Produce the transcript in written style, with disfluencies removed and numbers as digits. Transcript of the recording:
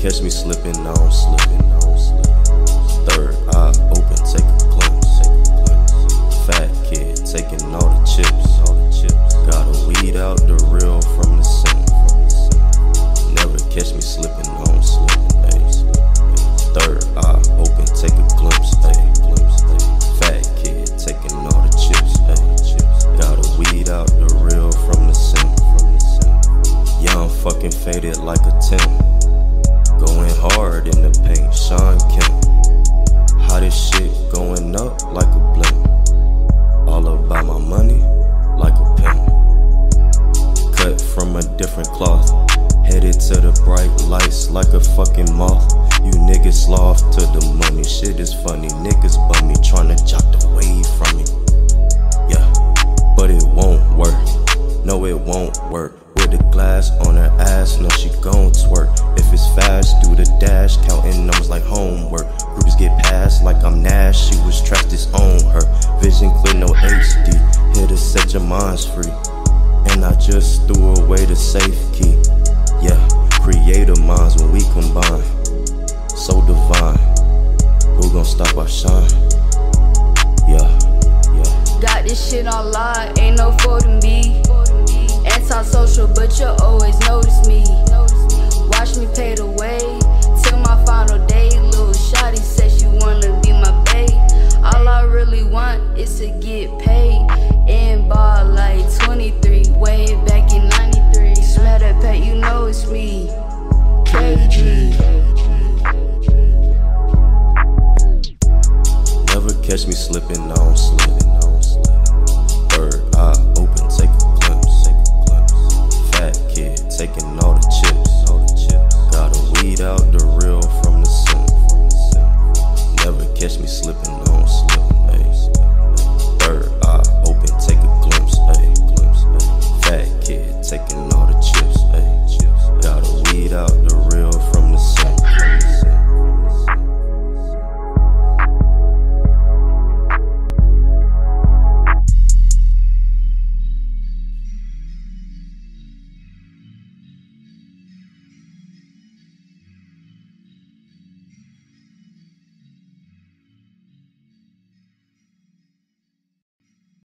catch me slipping, I don't slipping. Third eye open, take a glimpse. Fat kid taking all the chips. Gotta weed out the real from the sin. Never catch me slipping, I don't slipping. Third eye open, take a glimpse. Fat kid taking all the chips. Gotta weed out the real from the sin. Yeah, I'm fucking faded like a 10. Going hard in the paint, Sean Kemp. How this shit going up like a blimp. All about my money like a pimp. Cut from a different cloth. Headed to the bright lights like a fucking moth. You niggas sloth to the money, shit is funny. Niggas bum me, tryna jock the wave from me. Yeah, but it won't work. No, it won't work. With a glass on her ass, no, she gon' twerk. If it's fast, do the dash, counting numbers like homework. Groupies get passed like I'm Nash, she was trapped, it's on her. Vision clear, no HD, here to set your minds free. And I just threw away the safe key. Yeah, creative minds when we combine. So divine, who gon' stop our shine? Yeah. Got this shit on lock, ain't no folding me. Antisocial, but you'll always notice me. Watch me pay the way till my final day. Little shawty said she wanna be my bae. All I really want is to get paid. And ball like 23, way back in 93. Smell that pet, you know it's me, KG. Never catch me slipping, I don't slip. Third eye open, take a glimpse. Fat kid taking all the chips. Gotta weed out the real from the sin. Never catch me slipping, no.